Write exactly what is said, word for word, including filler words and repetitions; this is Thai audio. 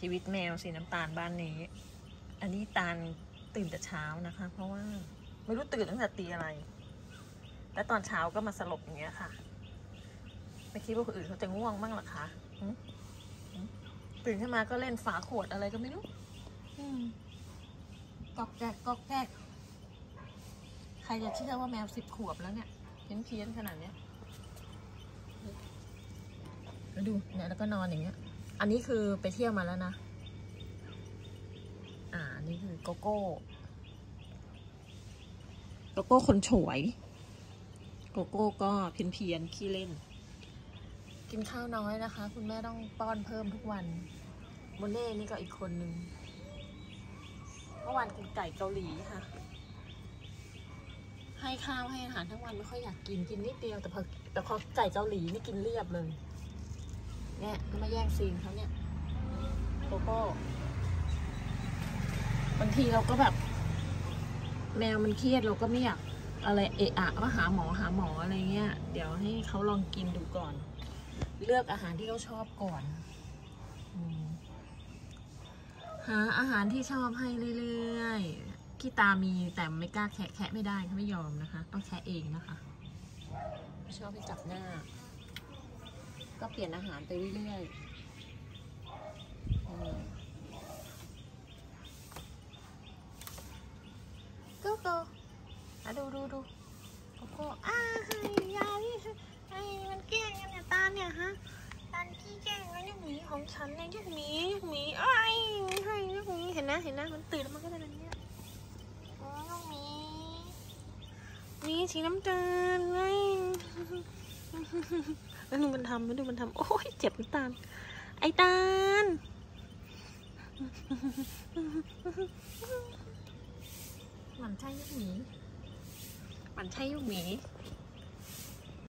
ชีวิตแมวสีน้ำตาลบ้านนี้ อันนี้ตาลตื่นแต่เช้านะคะ เพราะว่าไม่รู้ตื่นตั้งแต่ตีอะไรแล้วตอนเช้าก็มาสลบอย่างเงี้ยค่ะไม่คิดว่าคนอื่นเขาจะง่วงบ้างหรอคะตื่นขึ้นมาก็เล่นฝาขวดอะไรก็ไม่รู้กอกแกกกอกแกกใครจะเชื่อว่าแมวสิบขวบแล้วเนี่ยเพี้ยนเพี้ยนขนาดเนี้ยแล้วดูเนี่ยแล้วก็นอนอย่างเงี้ยอันนี้คือไปเที่ยวมาแล้วนะอ่านี่คือโกโก้โกโก้คนฉวยโกโก้ก็เพี้ยนเพี้ยนขี้เล่นกินข้าวน้อยนะคะคุณแม่ต้องป้อนเพิ่มทุกวันโมเน่นี่ก็อีกคนนึงเมื่อวานกินไก่เกาหลีค่ะให้ข้าวให้อาหารทั้งวันไม่ค่อยอยากกินกินนิดเดียวแต่พอแต่พอไก่เกาหลีนี่กินเรียบเลยเนี่ยมาแย่งซีนเขาเนี่ยโกโก้บางทีเราก็แบบแมวมันเครียดเราก็ไม่อยากอะไรเอะอะก็หาหมอหาหมออะไรเงี้ยเดี๋ยวให้เขาลองกินดูก่อนเลือกอาหารที่เขาชอบก่อนหาอาหารที่ชอบให้เรื่อยๆขี้ตามีแต่ไม่กล้าแคะแคะไม่ได้เขาไม่ยอมนะคะต้องแคะเองนะคะไม่ชอบให้จับหน้าก็เปลี่ยนอาหารไปเรื่อยๆก็ก็ดูดูดูโกโก้อ้าให้ยาที่ไอ้มันแกล้งกันเนี่ยตาเนี่ยฮะตาขี้แกล้งแล้วเนี่ยหมีของฉันเนี่ยหมีหมีไอ้ให้หมีเห็นนะเห็นนะมันตื่นมันก็จะแบบนี้โอ้น้องหมีหมีสีน้ำตาลไงแล้วดูมันทำแล้วดูมันทำโอ้ยเจ็บน้ำตาลไอ้ตาลมันใช่ยุกหมีมันใช่ยุกหมี